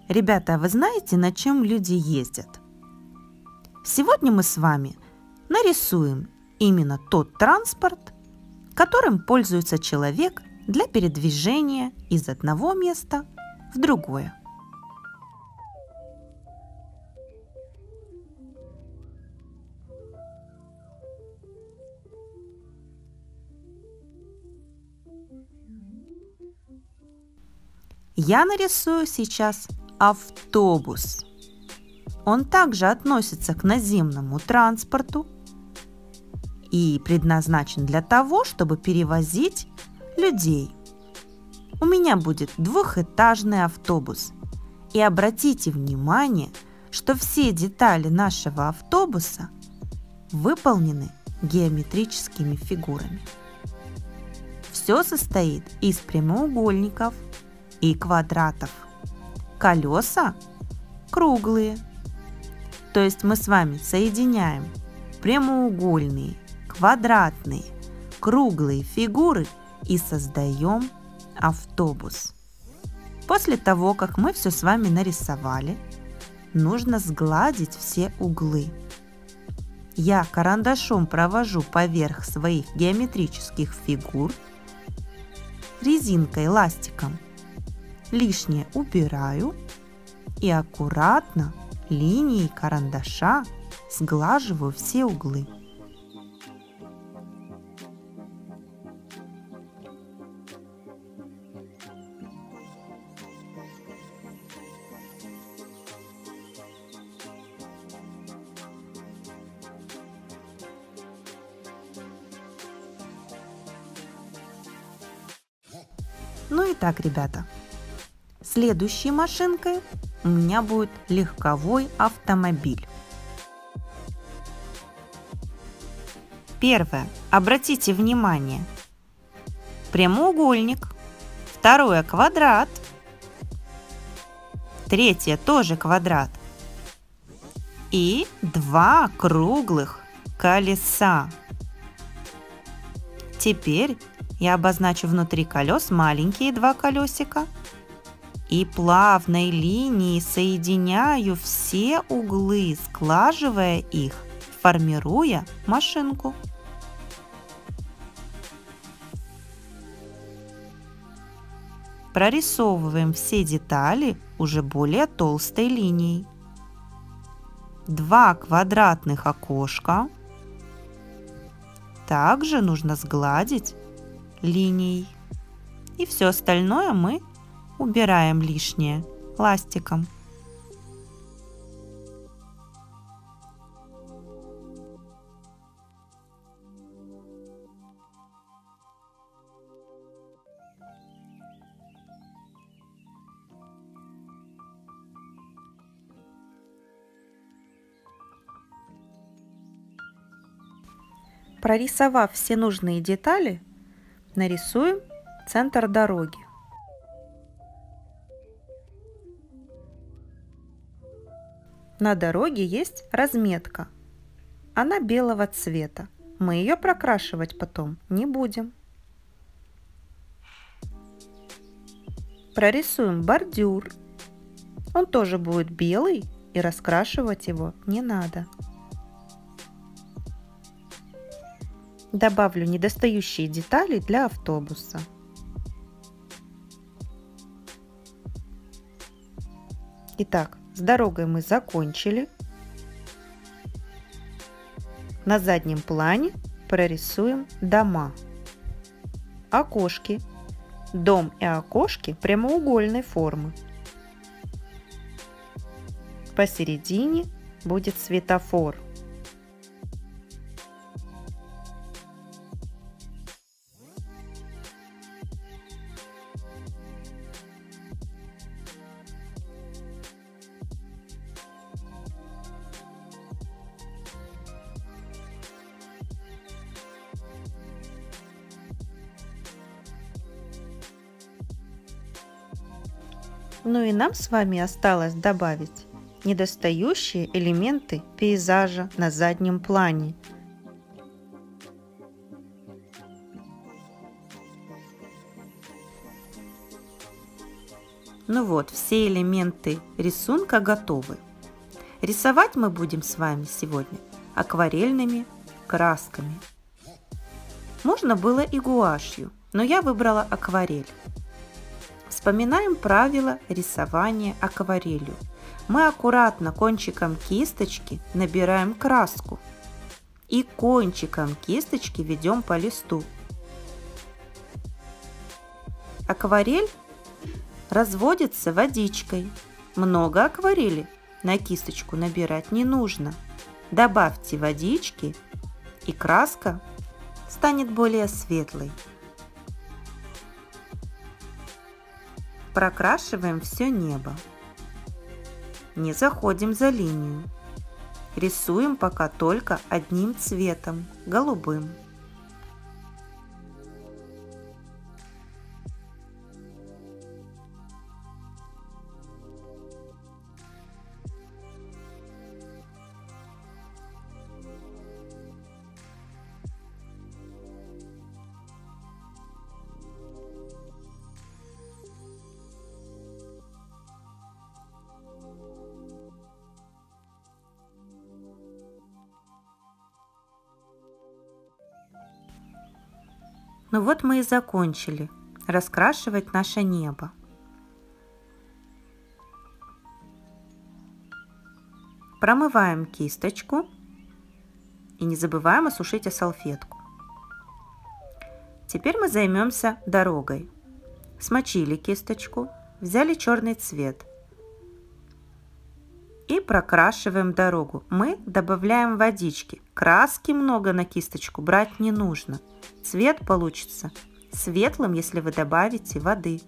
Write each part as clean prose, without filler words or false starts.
Ребята, а вы знаете, на чем люди ездят? Сегодня мы с вами нарисуем именно тот транспорт, которым пользуется человек для передвижения из одного места в другое. Я нарисую сейчас автобус. Он также относится к наземному транспорту и предназначен для того, чтобы перевозить людей. У меня будет двухэтажный автобус. И обратите внимание, что все детали нашего автобуса выполнены геометрическими фигурами. Все состоит из прямоугольников и квадратов. Колеса круглые. То есть мы с вами соединяем прямоугольные, квадратные, круглые фигуры и создаем автобус. После того, как мы все с вами нарисовали, нужно сгладить все углы. Я карандашом провожу поверх своих геометрических фигур, резинкой, ластиком лишнее убираю и аккуратно линией карандаша сглаживаю все углы. Ну и так, ребята. Следующей машинкой у меня будет легковой автомобиль. Первое. Обратите внимание. Прямоугольник. Второе – квадрат. Третье – тоже квадрат. И два круглых колеса. Теперь я обозначу внутри колес маленькие два колесика и плавной линией соединяю все углы, сглаживая их, формируя машинку. Прорисовываем все детали уже более толстой линией. Два квадратных окошка также нужно сгладить линией. И все остальное мы убираем лишнее ластиком. Прорисовав все нужные детали, нарисуем центр дороги. На дороге есть разметка. Она белого цвета. Мы ее прокрашивать потом не будем. Прорисуем бордюр. Он тоже будет белый, и раскрашивать его не надо. Добавлю недостающие детали для автобуса. Итак, с дорогой мы закончили. На заднем плане прорисуем дома. Окошки. Дом и окошки прямоугольной формы. Посередине будет светофор. Ну и нам с вами осталось добавить недостающие элементы пейзажа на заднем плане. Ну вот, все элементы рисунка готовы. Рисовать мы будем с вами сегодня акварельными красками. Можно было и гуашью, но я выбрала акварель. Вспоминаем правила рисования акварелью. Мы аккуратно кончиком кисточки набираем краску и кончиком кисточки ведем по листу. Акварель разводится водичкой. Много акварели на кисточку набирать не нужно. Добавьте водички, и краска станет более светлой. Прокрашиваем все небо. Не заходим за линию. Рисуем пока только одним цветом, голубым. Ну вот мы и закончили раскрашивать наше небо. Промываем кисточку и не забываем осушить салфетку. Теперь мы займемся дорогой. Смочили кисточку, взяли черный цвет и прокрашиваем дорогу. Мы добавляем водички. Краски много на кисточку брать не нужно. Цвет получится светлым, если вы добавите воды.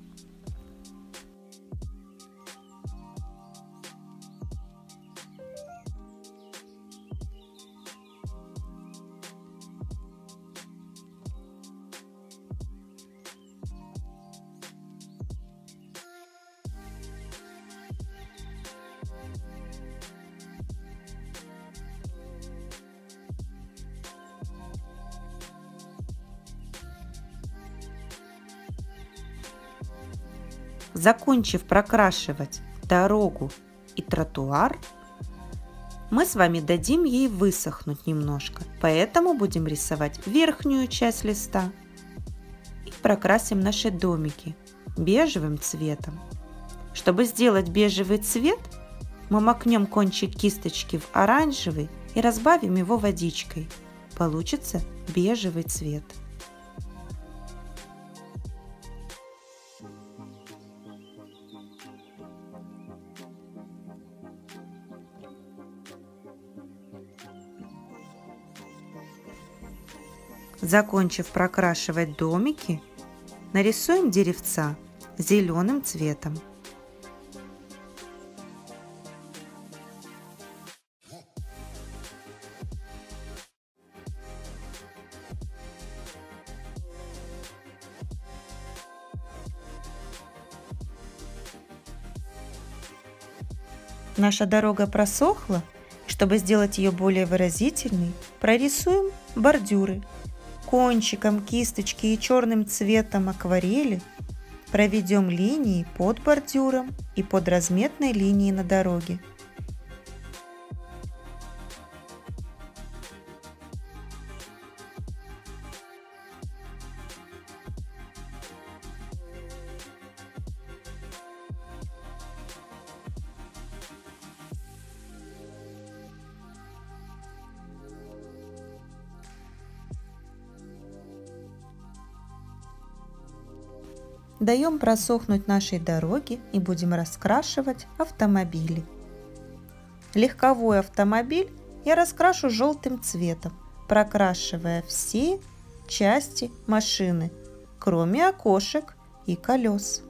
Закончив прокрашивать дорогу и тротуар, мы с вами дадим ей высохнуть немножко, поэтому будем рисовать верхнюю часть листа и прокрасим наши домики бежевым цветом. Чтобы сделать бежевый цвет, мы макнем кончик кисточки в оранжевый и разбавим его водичкой. Получится бежевый цвет. Закончив прокрашивать домики, нарисуем деревца зеленым цветом. Наша дорога просохла. Чтобы сделать ее более выразительной, прорисуем бордюры. Кончиком кисточки и черным цветом акварели проведем линии под бордюром и под разметной линией на дороге. Даем просохнуть нашей дороге и будем раскрашивать автомобили. Легковой автомобиль я раскрашу желтым цветом, прокрашивая все части машины, кроме окошек и колес.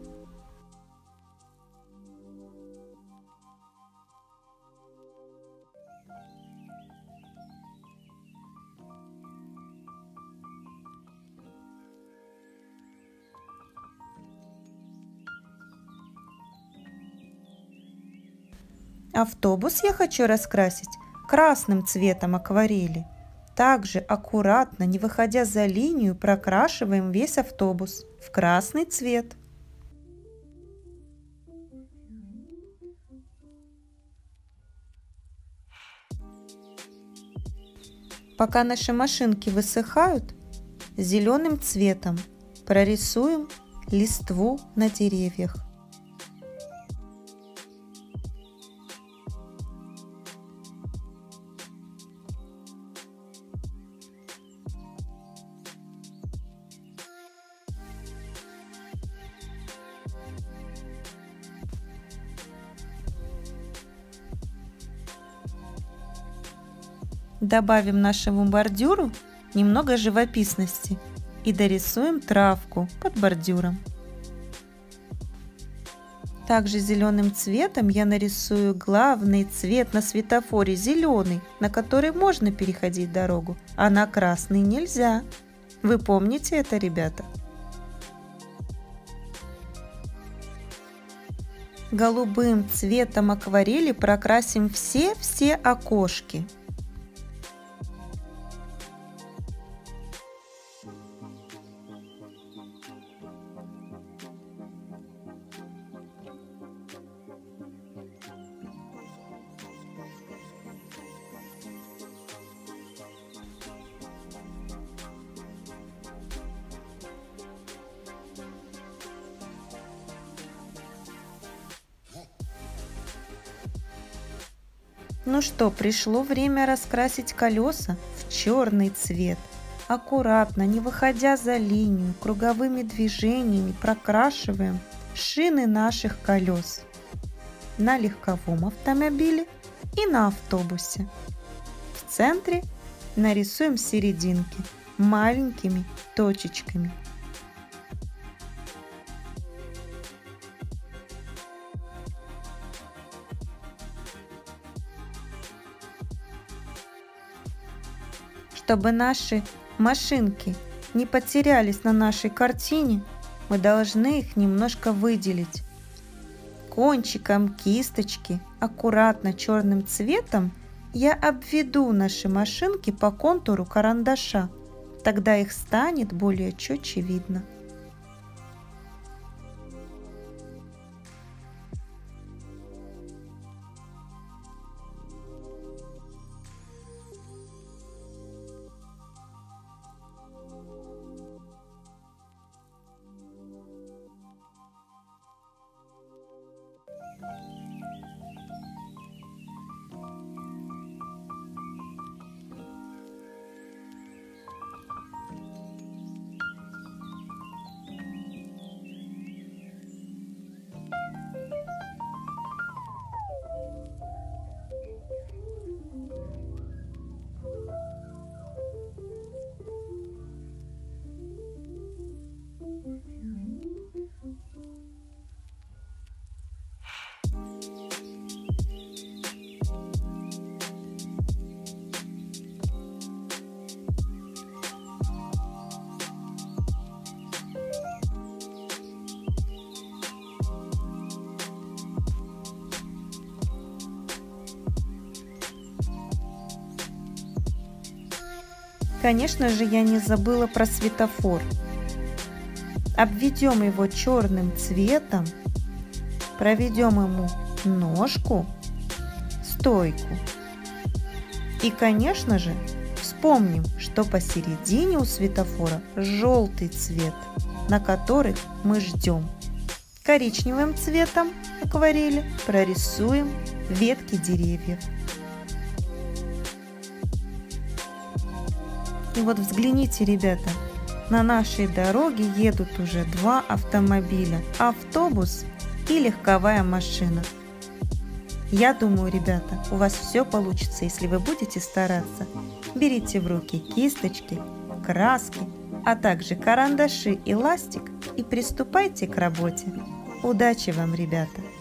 Автобус я хочу раскрасить красным цветом акварели. Также аккуратно, не выходя за линию, прокрашиваем весь автобус в красный цвет. Пока наши машинки высыхают, зеленым цветом прорисуем листву на деревьях. Добавим нашему бордюру немного живописности и дорисуем травку под бордюром. Также зеленым цветом я нарисую главный цвет на светофоре — зеленый, на который можно переходить дорогу, а на красный нельзя. Вы помните это, ребята? Голубым цветом акварели прокрасим все окошки. Ну что, пришло время раскрасить колеса в черный цвет. Аккуратно, не выходя за линию, круговыми движениями прокрашиваем шины наших колес на легковом автомобиле и на автобусе. В центре нарисуем серединки маленькими точечками. Чтобы наши машинки не потерялись на нашей картине, мы должны их немножко выделить. Кончиком кисточки аккуратно черным цветом я обведу наши машинки по контуру карандаша, тогда их станет более четче видно. Конечно же, я не забыла про светофор. Обведем его черным цветом, проведем ему ножку, стойку. И, конечно же, вспомним, что посередине у светофора желтый цвет, на который мы ждем. Коричневым цветом акварели прорисуем ветки деревьев. И вот взгляните, ребята, на нашей дороге едут уже два автомобиля, автобус и легковая машина. Я думаю, ребята, у вас все получится, если вы будете стараться. Берите в руки кисточки, краски, а также карандаши и ластик и приступайте к работе. Удачи вам, ребята!